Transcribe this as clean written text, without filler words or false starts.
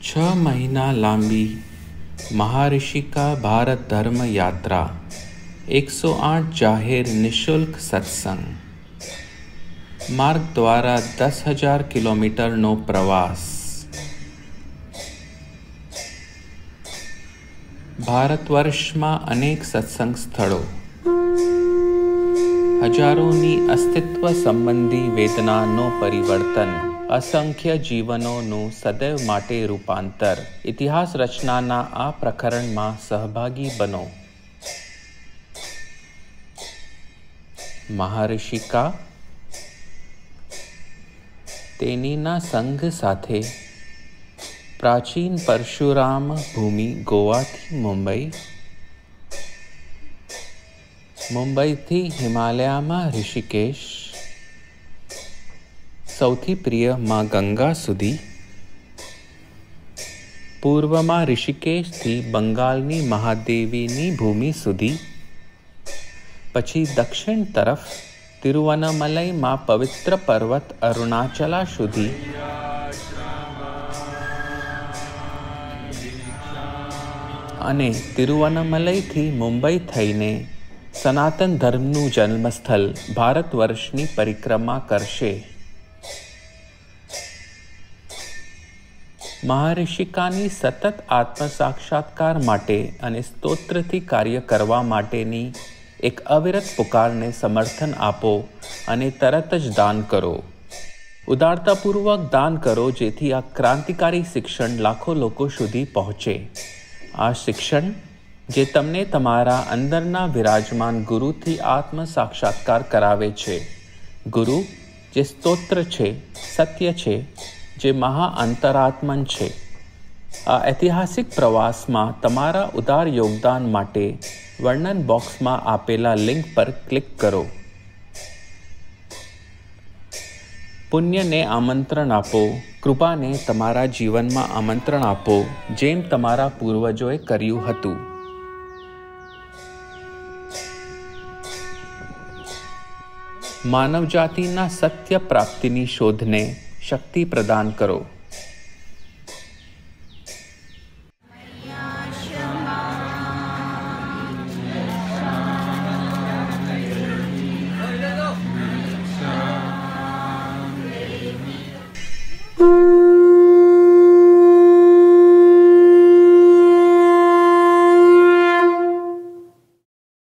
6 महीना लांबी महाऋषि का भारत धर्म यात्रा 108 जाहिर निशुल्क सत्संग मार्ग द्वारा 10,000 કિલોમીટરનો પ્રવાસ। ભારતવર્ષમાં અનેક સત્સંગ સ્થળો, હજારોની અસ્તિત્વ સંબંધી વેદનાનો પરિવર્તન, અસંખ્ય જીવનોનું સદૈવ માટે રૂપાંતર। ઇતિહાસ રચનાના આ પ્રકરણમાં સહભાગી બનો। મહાઋષિ કા તેનીના સંઘ સાથે પ્રાચીન પરશુરામ ભૂમિ ગોવાથી મુંબઈથી હિમાલયમાં ઋષિકેશ, સૌથી પ્રિય માં ગંગા સુધી, પૂર્વમાં ઋષિકેશથી બંગાળની મહાદેવીની ભૂમિ સુધી, પછી દક્ષિણ તરફ તિરુવન્નમલઈમાં પવિત્ર પર્વત અરુણાચલા સુધી, અને તિરુવન્નમલઈથી મુંબઈ થઈને સનાતન ધર્મનું જન્મસ્થળ ભારત વર્ષની પરિક્રમા કરશે। મહાઋષિકાની સતત આત્મસાક્ષાત્કાર માટે અને સ્તોત્રથી કાર્ય કરવા માટેની એક અવિરત પુકારને સમર્થન આપો અને તરત જ દાન કરો। ઉદારતાપૂર્વક દાન કરો જેથી આ ક્રાંતિકારી શિક્ષણ લાખો લોકો સુધી પહોંચે। આ શિક્ષણ જે તમને તમારા અંદરના વિરાજમાન ગુરુથી આત્મ સાક્ષાત્કાર કરાવે છે। ગુરુ જે સ્તોત્ર છે, સત્ય છે, જે મહા અંતરાત્મન છે। આ ઐતિહાસિક પ્રવાસમાં તમારા ઉદાર યોગદાન માટે વર્ણન બોક્સમાં આપેલા લિંક પર ક્લિક કરો। પુણ્યને આમંત્રણ આપો, કૃપાને તમારા જીવનમાં આમંત્રણ આપો, જેમ તમારા પૂર્વજોએ કર્યું હતું। માનવજાતિના સત્ય પ્રાપ્તિની શોધને શક્તિ પ્રદાન કરો।